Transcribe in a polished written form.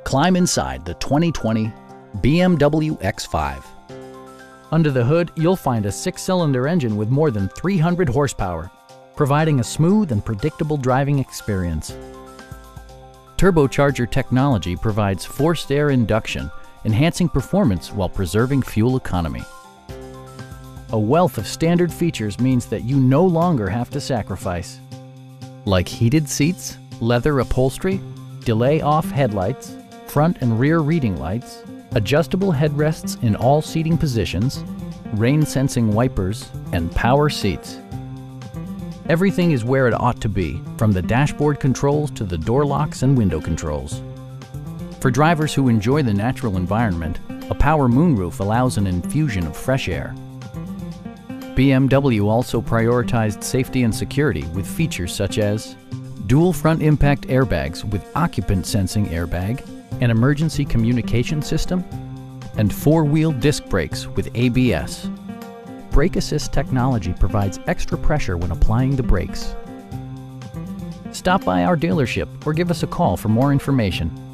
Climb inside the 2020 BMW X5. Under the hood, you'll find a 6-cylinder engine with more than 300 horsepower, providing a smooth and predictable driving experience. Turbocharger technology provides forced air induction, enhancing performance while preserving fuel economy. A wealth of standard features means that you no longer have to sacrifice, like heated seats, leather upholstery, delay-off headlights, front and rear reading lights, adjustable headrests in all seating positions, rain-sensing wipers, and power seats. Everything is where it ought to be, from the dashboard controls to the door locks and window controls. For drivers who enjoy the natural environment, a power moonroof allows an infusion of fresh air. BMW also prioritized safety and security with features such as dual front impact airbags with occupant sensing airbag, an emergency communication system, and 4-wheel disc brakes with ABS. Brake assist technology provides extra pressure when applying the brakes. Stop by our dealership or give us a call for more information.